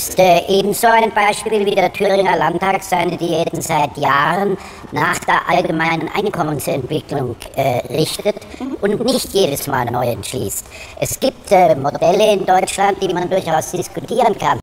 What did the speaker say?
ist ebenso ein Beispiel wie der Thüringer Landtag seine Diäten seit Jahren nach der allgemeinen Einkommensentwicklung richtet und nicht jedes Mal neu entschließt. Es gibt Modelle in Deutschland, die man durchaus diskutieren kann.